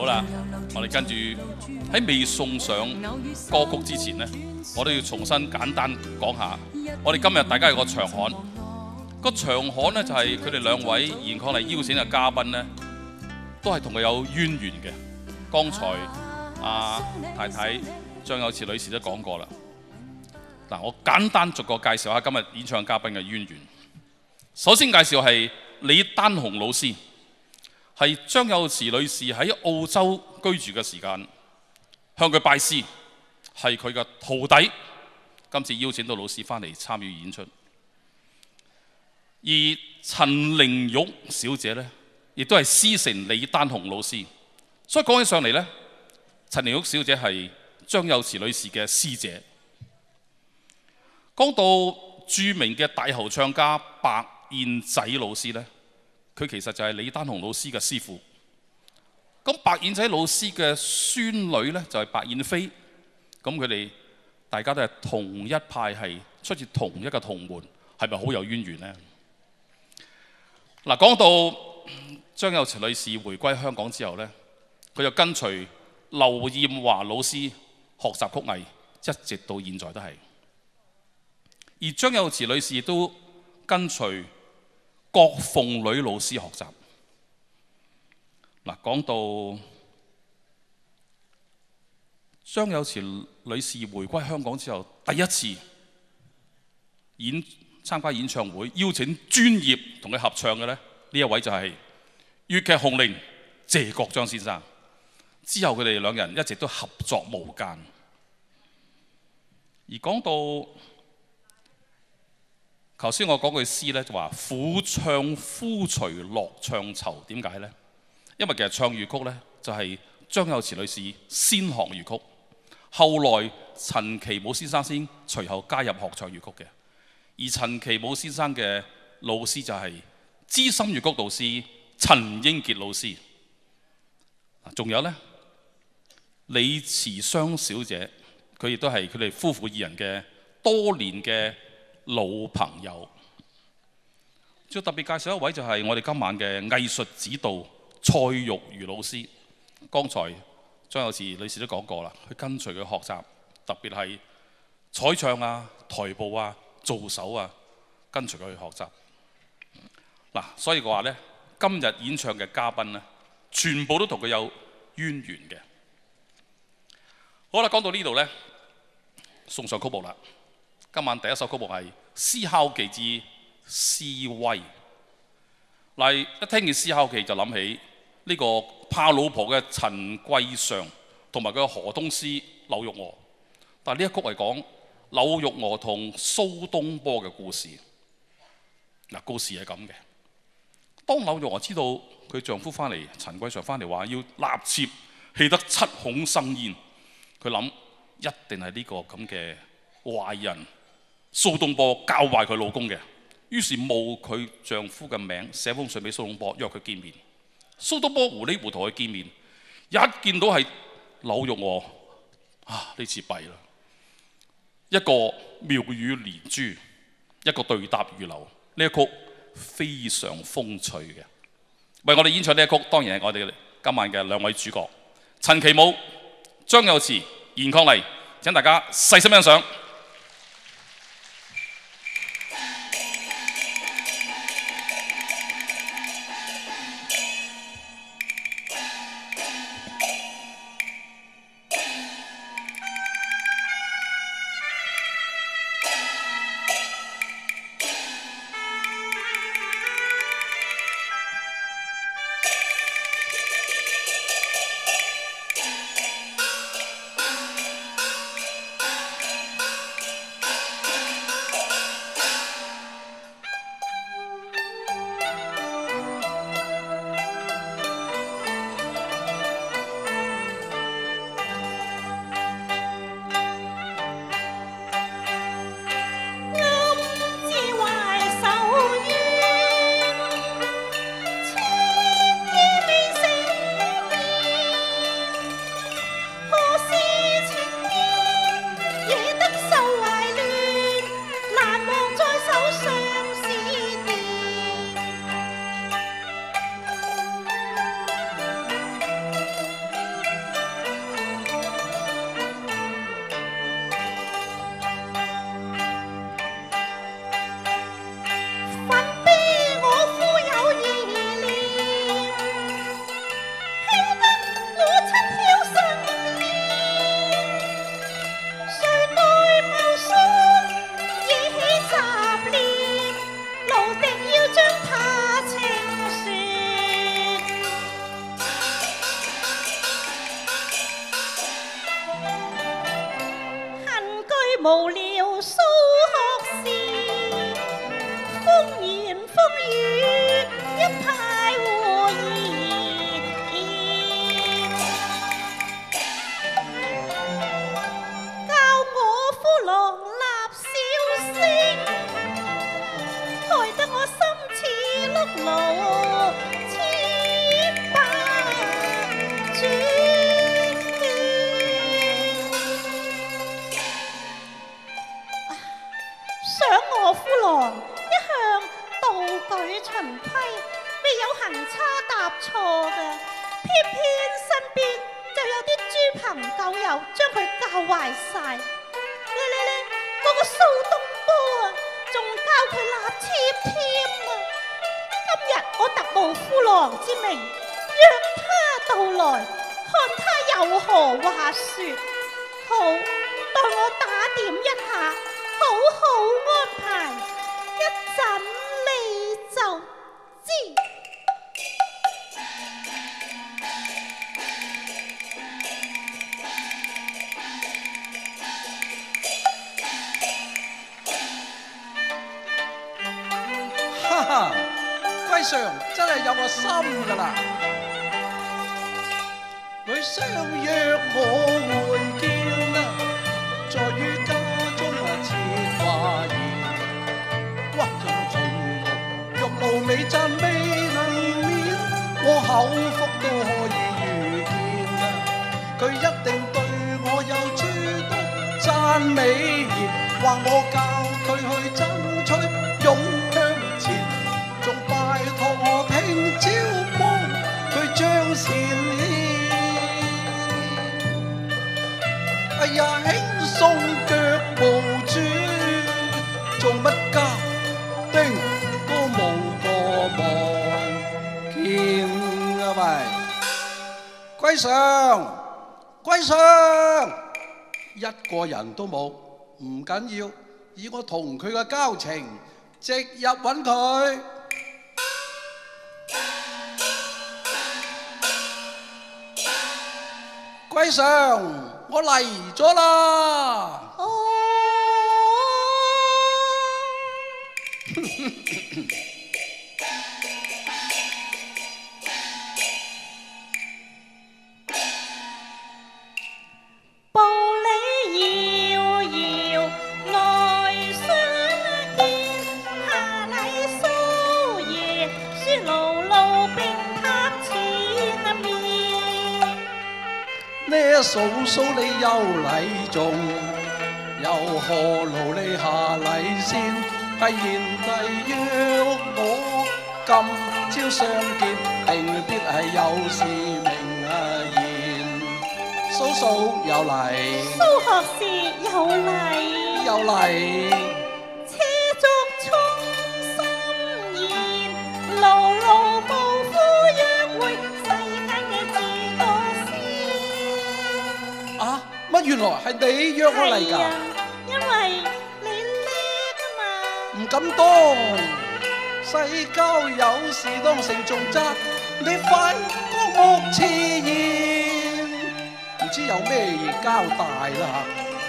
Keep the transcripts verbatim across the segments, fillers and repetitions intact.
好啦，我哋跟住喺未送上歌曲之前呢，我都要重新簡單講下，我哋今日大家有個長刊，個長刊呢，就係佢哋兩位嚴抗麗邀請嘅嘉賓呢，都係同佢有淵源嘅。剛才阿、啊、太太張有慈女士都講過啦。嗱，我簡單逐個介紹下今日演唱嘉賓嘅淵源。首先介紹係李丹紅老師。係張有慈女士喺澳洲居住嘅時間，向佢拜師，係佢嘅徒弟。今次邀請到老師翻嚟參與演出。而陳玲玉小姐呢，亦都係師承李丹紅老師。所以講起上嚟呢，陳玲玉小姐係張有慈女士嘅師姐。講到著名嘅大合唱家白燕仔老師呢，佢其實就係李丹紅老師嘅師傅。咁白燕仔老師嘅孫女呢，就係白燕飛。咁佢哋大家都係同一派系，出自同一個同門，係咪好有淵源呢？嗱，講到張有慈女士回歸香港之後呢，佢就跟隨劉艷華老師學習曲藝，一直到現在都係。而張有慈女士亦都跟隨郭鳳女老師學習。嗱，講到張有慈女士回歸香港之後，第一次演參加演唱會，邀請專業同佢合唱嘅咧，呢一位就係粵劇紅伶謝國璋先生。之後佢哋兩人一直都合作無間。而講到頭先我講句詩咧，就話苦唱夫隨樂唱愁，點解呢？因為其實唱粵曲咧，就係張有慈女士先學粵曲，後來陳其武先生先隨後加入學唱粵曲嘅。而陳其武先生嘅老師就係資深粵曲導師陳英傑老師。仲有呢，李慈湘小姐，佢亦都係佢哋夫婦二人嘅多年嘅老朋友。最特別介紹一位就係我哋今晚嘅藝術指導蔡玉如老師。剛才張有慈女士都講過啦，佢跟隨佢學習，特別係彩唱啊、台步啊、做手啊，跟隨佢去學習。嗱，所以嘅話呢，今日演唱嘅嘉賓呢，全部都同佢有淵源嘅。好啦，講到呢度呢，送上曲目啦。今晚第一首曲目係《思考記之思威》。嗱，一聽見思考記就諗起呢個怕老婆嘅陳桂常同埋佢嘅河東獅柳玉娥。但係呢一曲係講柳玉娥同蘇東坡嘅故事。嗱，故事係咁嘅。當柳玉娥知道佢丈夫翻嚟，陳桂常翻嚟話要納妾，氣得七孔生煙，佢諗一定係呢個咁嘅壞人蘇東坡教壞佢老公嘅，於是冒佢丈夫嘅名寫封信俾蘇東坡約佢見面。蘇東坡糊里糊塗去見面，一見到係柳玉娥，啊，呢次弊啦！一個妙語連珠，一個對答如流，呢一曲非常風趣嘅。為我哋演唱呢一曲，當然係我哋今晚嘅兩位主角陳其武、張有慈、嚴抗麗，請大家細心欣賞。 無聊數學時，風言風語一派和議，教我夫郎立笑聲，害得我心似碌祿千百轉。想我夫郎一向道舉循規，未有行差踏錯嘅，偏偏身邊就有啲豬朋狗友將佢教壞晒。咧咧咧，嗰個蘇東坡啊，仲教佢納妾添啊！今日我特冒夫郎之名，約他到來，看他有何話說。好，待我打點一下，好好安排，一陣你就知。 哈哈，貴上真係有個心㗎啦！佢相約我會見啊，在於家中啊設華筵，哇！人從玉露美讚未能免，我口福都可以預見啊！佢一定對我有諸多讚美言，話我教佢去爭取勇向前，仲拜託我聽朝幫佢將善獻。哎呀，輕鬆腳步轉，做乜家丁都冇個望見啊喂！貴上，貴上，一個人都冇，唔緊要，以我同佢嘅交情，直入揾佢。貴上。我嚟咗啦！ 哦，步履遙遙來相見，下禮蘇爺書勞路並塔前面。 呢嫂嫂你有禮重，又何勞你下禮先？係賢弟約我今朝相見，定必係有事明啊言。嫂嫂有禮， 蘇學士有禮， 有禮。 車足衷心言，勞勞無夫約會，世間嘅至多先。 啊，乜原來係你約我嚟㗎？ 係啊，因為你叻啊嘛。 唔敢當，世交有事當成重責，你反光目遲延，唔知有咩嘢交代啦？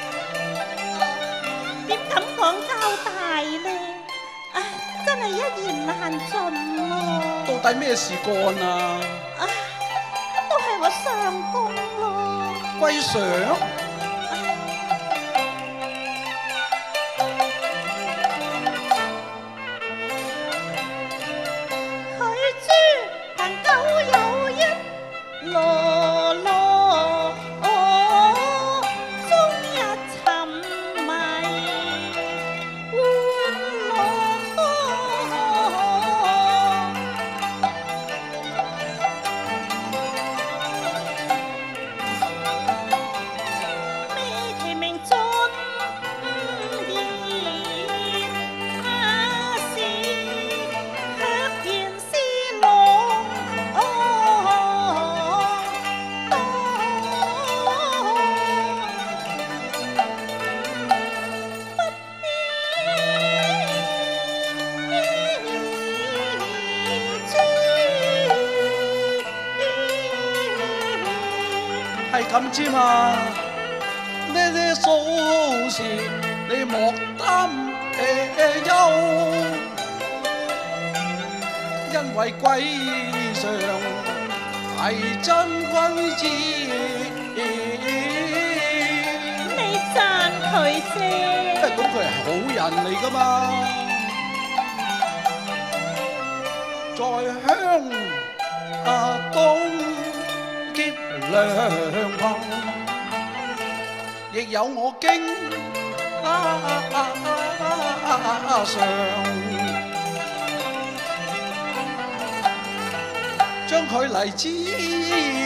點敢講交代呢？唉，真係一言難盡咯。 到底咩事幹啊？ 唉，都係我相公咯。 貴上。 羅羅哦，終日沉迷玩樂美其名盡言，他是卻言是龍係咁啫嘛，呢呢些數事，你莫擔憂，因為貴上係真君子。 你讚佢啫， 咁佢係好人嚟㗎嘛，在鄉啊東結良朋，亦有我經啊啊啊上，將佢嚟知。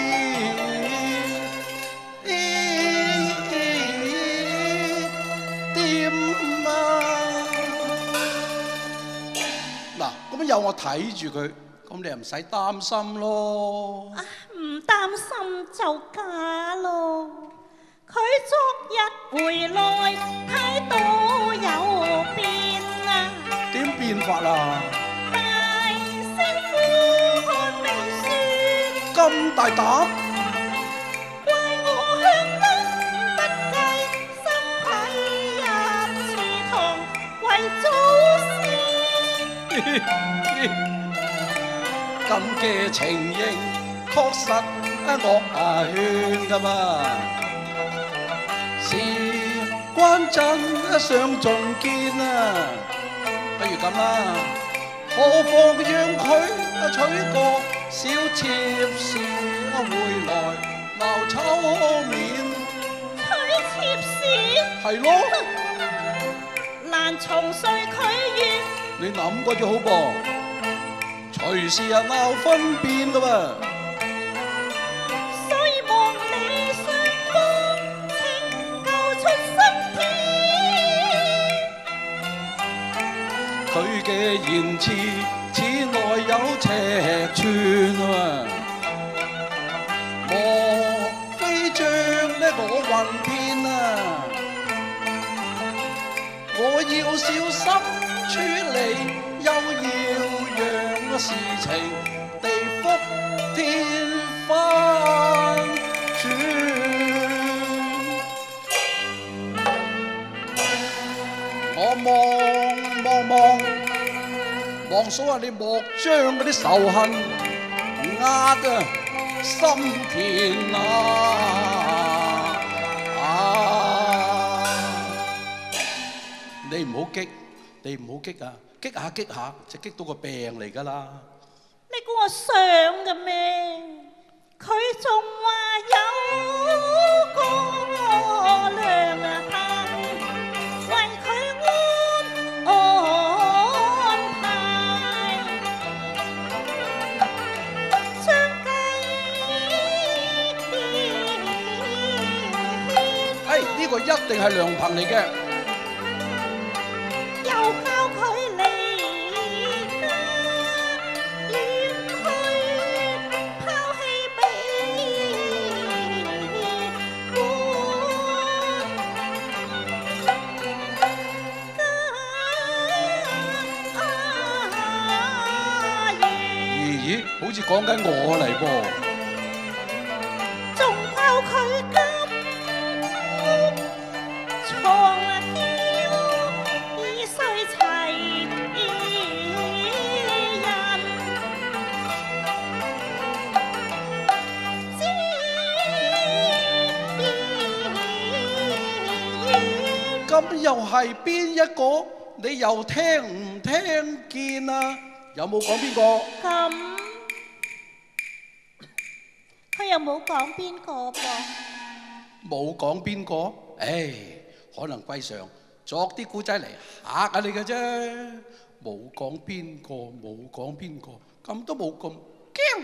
咁有我睇住佢，咁你又唔使擔心咯。 啊，唔擔心就假咯。佢昨日回來態度有變啊。 點變法啊？ 大聲呼喝未算， 咁大膽？ 怪我向得不計，心體一次堂為祖先。 咁嘅情形確實惡啊勸㗎嘛，事關真相仲見啊，不如咁啦，何妨讓佢娶個小妾侍回來鬧抽面。 娶妾侍？ 係咯， 難從誰拒絕？ 你諗過就好噃，隨時又鬧分辨噶噃。 所以望你相幫，拯救出生天。 佢嘅言辭此內有尺寸啊，莫非將呢我混騙啊？我要小心處理，又要讓事情地覆天翻轉。我望望望望數下，你莫將嗰啲仇恨壓啊心田啊！啊！你唔好激。你唔好激啊！激下激下就激到個病嚟㗎啦！ 你估我想嘅咩？佢仲話有個良人為佢安安排，將計哎，呢個一定係良朋嚟嘅。 又教佢離家遠去，拋棄美家園。 咦咦，好似講緊我嚟噃。 仲教佢金屋藏嬌，已須齊人。 咁又係邊一個？你又聽唔聽見啊？有冇講邊個？ 咁佢又冇講邊個噃？ 冇講邊個？唉，可能貴上作啲古仔嚟嚇下你嘅啫。冇講邊個，冇講邊個，咁都冇咁驚。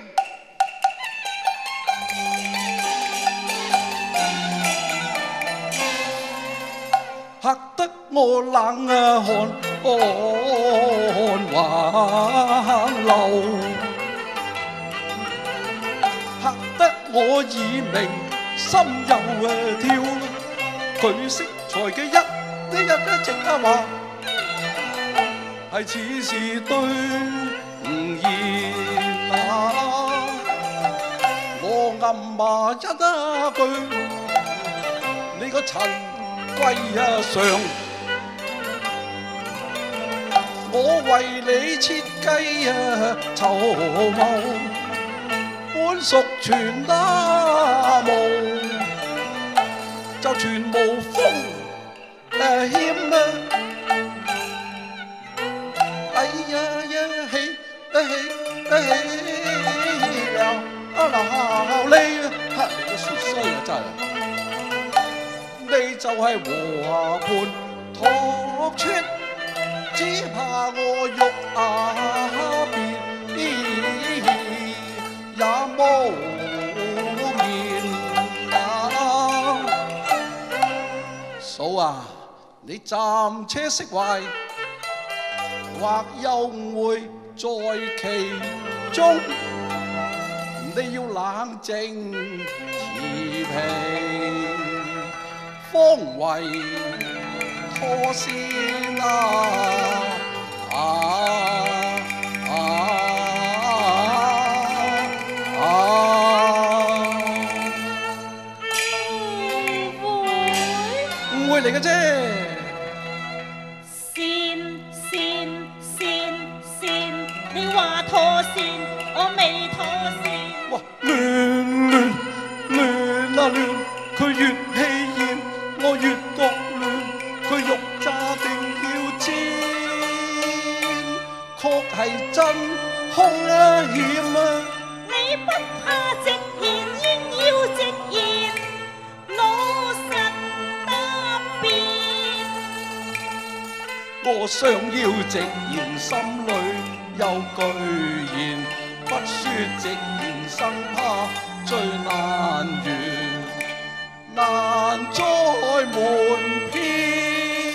嚇得我冷啊汗橫流，嚇得我耳鳴心又誒跳。佢識才嘅一呢日一直啊話係似是對言啊，我暗罵一句你個陳歸啊上。我為你設計啊籌謀，本屬全那無，就全無風誒險啊！哎呀呀起哎起哎起了啊鬧你啊！你都說衰啊真係！你就係和盤托出。只怕我肉啊變也無言啊！嫂啊，你暫且釋懷，或又會在其中。你要冷靜持平，方為妥善啊！啊啊啊！ 誤會， 誤會嚟嘅啫。 善善善善，你話妥善，我未妥善。 哇！亂亂亂啊亂，佢越氣焰，我越覺亂。佢肉炸定要煎，確係真兇啊險啊！ 你不怕直言，應要直言，老實答辯。 我想要直言，心裏有句言，不說直言，生怕最難完，難再瞞騙。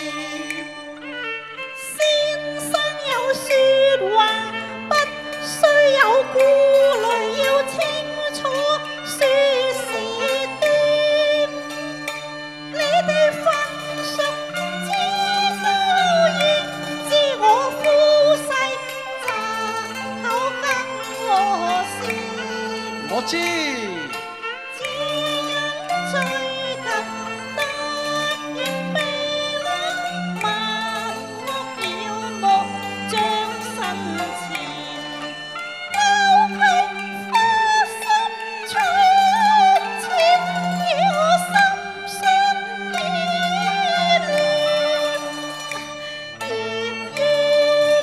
說話不需有顧慮，要清楚說是端。你哋分屬知道應知我夫婿擇口跟我説。 我知。 只因最近突然被冷萬惡妖魔將身前，勾給花心出錢，要心傷意亂意怨。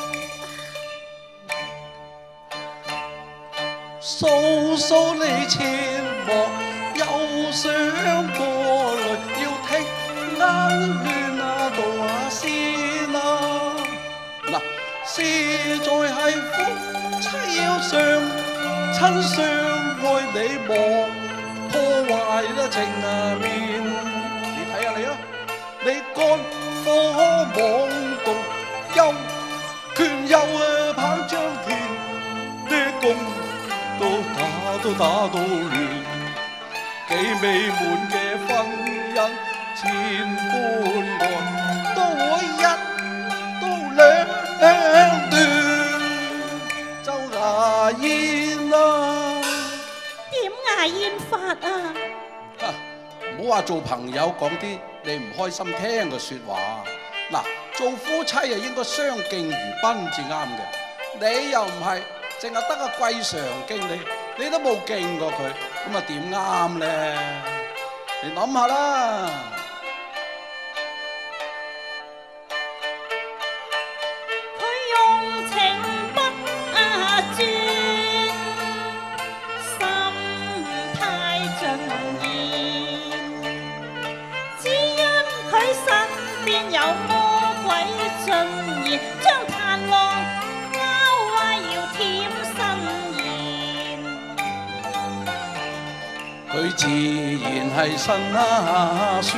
嫂嫂你切莫有想過來，要聽恩怨啊道下先啊！嗱，實在係夫妻要上親相愛，你莫破壞啦情啊面。你睇下你啊，你干火妄動，又權又啊棒將田，呢共都打都打到亂，幾美滿嘅婚姻千般愛，都會一刀兩斷，就牙煙啦。 點牙煙法啊？ 唔好話做朋友講啲你唔開心聽嘅説話。嗱，做夫妻啊應該相敬如賓至啱嘅。你又唔係，淨係得個貴常敬你，你都冇敬過佢，咁啊點啱咧？你諗下啦。 佢用情不啊轉，心態盡現，只因佢身邊有魔鬼進言，將彈簧勾壞要舔身言。 佢自然係辛啊酸，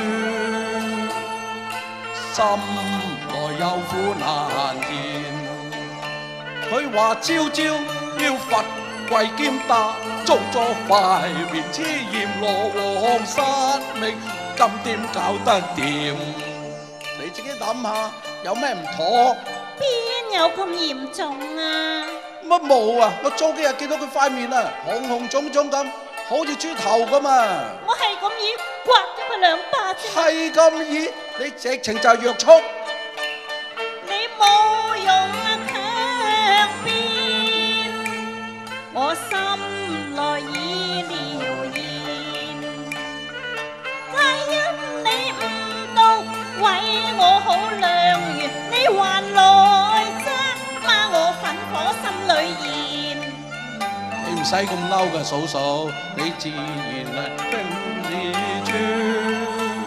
心內有苦難言。佢話朝朝要罰跪兼打，做咗塊面黐鹽羅黃殺命，咁點搞得掂？你自己諗下，有咩唔妥？ 邊有咁嚴重啊？ 乜冇啊？我早幾日見到佢塊面啊，紅紅腫腫咁，好似豬頭咁啊！ 我係咁意刮咗佢佢兩巴啫嘛。 係咁易，你直情就係約束。 你冇用強辯，我心內已了然。皆因你誤導，為我好良緣，你還來責罵我粉火心裏燃。 你唔使咁嬲嘅，嫂嫂，你自然係兵自尊，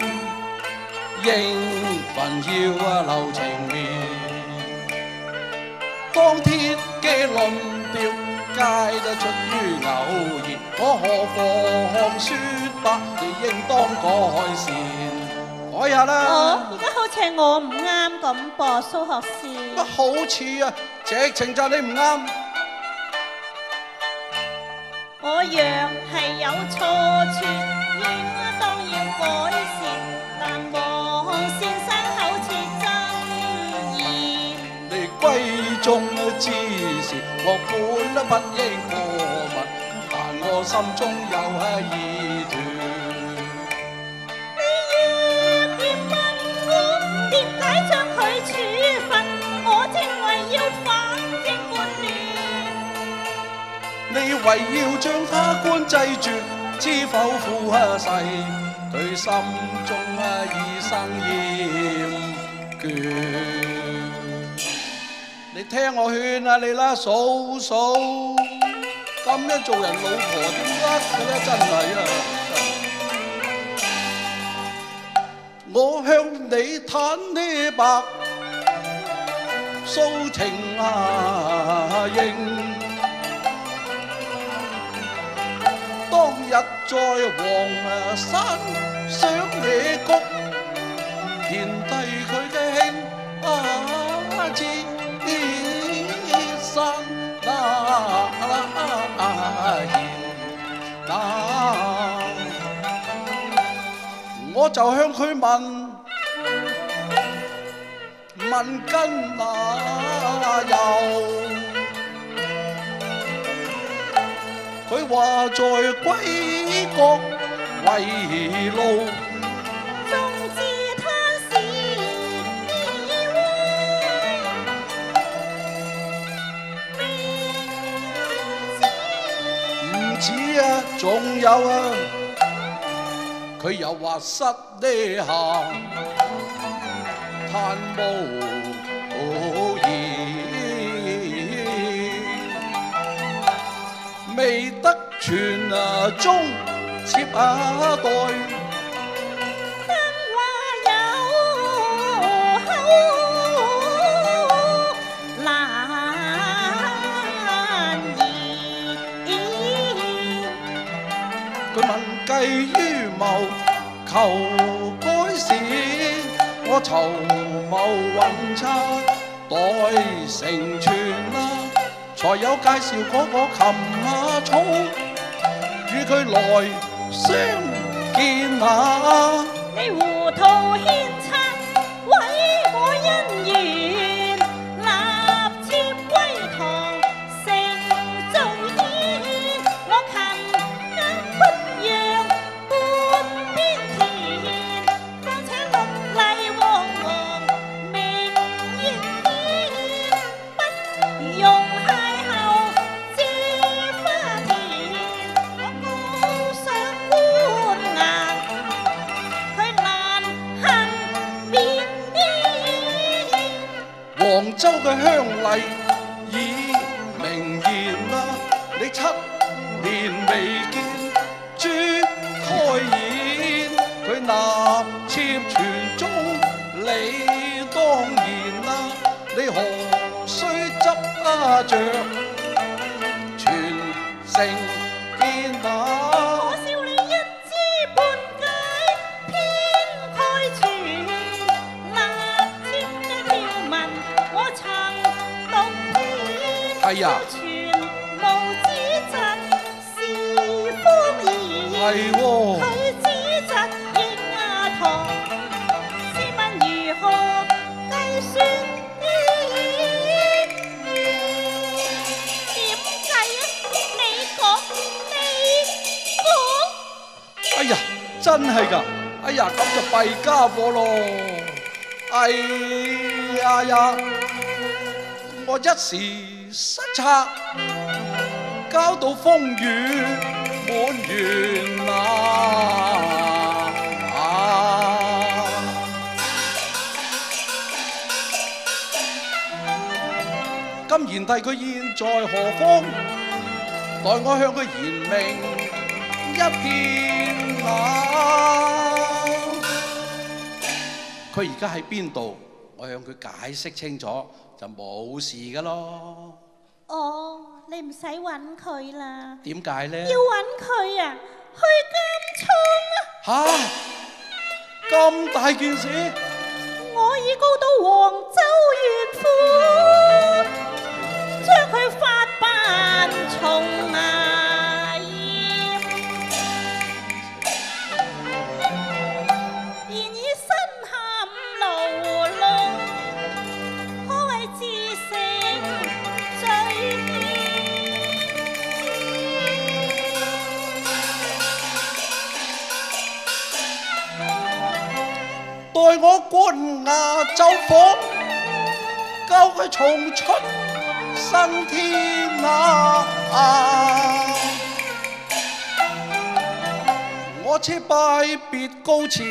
應份要啊留情面。當天嘅論調，皆得出於偶然，我何妨説白，你應當改善，改下啦。 哦，而家好似係我唔啱咁噃，蘇學士。 乜好似啊，直情就你唔啱。 我若係有錯處，應當要改善，但黃先生口似真言。 你閨中之事，我本不應過問，但我心中有意斷。 你若然問我點解將佢處分，我正為要反正叛亂。 你為要將他官制絕，知否負誓佢心中已生厭倦。你聽我勸啊你啦，嫂嫂，咁樣做人老婆點得嘅咧？真係啊！我向你坦呢白，訴情啊應。當日在黃山賞野谷，獻低佢嘅兄啊之山那言那，我就向佢問問根哪有？佢話在歸國為路， 縱知他是唔止啊，仲有啊，佢又話失呢下嘆無言。未得傳啊宗接下代， 真話有口難言。 佢問計於謀求改善，我籌謀運策待成全啦。才有介紹嗰個琴馬草，與佢來相見啊！ 你糊塗獻策，毀我姻緣，立妾歸堂成罪愆。我勤硬不讓半邊田，況且綠麗黃黃明豔天，不用杭州嘅鄉例已明言啦，你七年未見朱開演，佢納妾傳宗理當然啦，你何須執着全城見那？ 我笑你一知半解，偏開全立妾嘅條文，我曾讀遍。 係啊， 全無指責是謊言， 係喎。 佢指責應亞堂，試問如何計算？點計啊？你講，你講。 哎呀，真係㗎！ 哎呀，咁就弊家伙咯！哎呀呀，我一時失策，搞到風雨滿園啊！啊今賢弟佢現在何方？待我向佢言明一片啊！佢而家喺邊度？我向佢解釋清楚，就冇事噶咯。 哦，你唔使揾佢啦。 點解呢？ 要揾佢啊，去監倉啊！ 吓，咁大件事？ 我已告到黃州縣府，將佢發辦重危，現已身陷牢籠，可謂自成罪待我官衙奏訪，救佢重出生天啊！我且拜別告辭。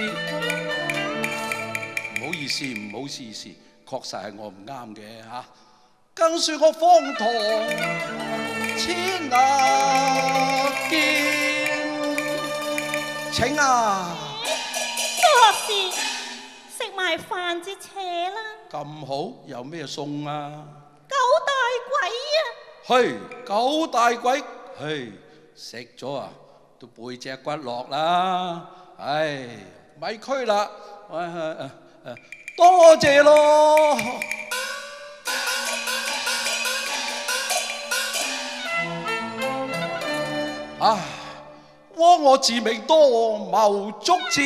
唔好意思，唔好意思，確實係我唔啱嘅嚇。更説我荒唐千啊見，請啊！ 蘇學士，食埋飯至扯啦。 咁好，有咩餸啊？ 九大鬼啊！ 嘿，九大鬼，嘿，食咗啊，都背脊骨落啦。唉，咪區啦，誒誒誒，多謝咯。啊，枉我自命多謀足智，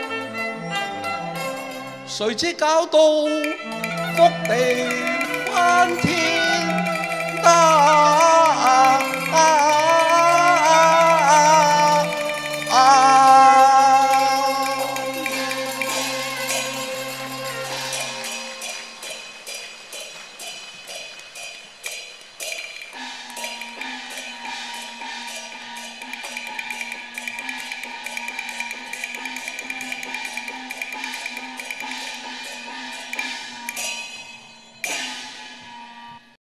誰知搞到福地翻天啊！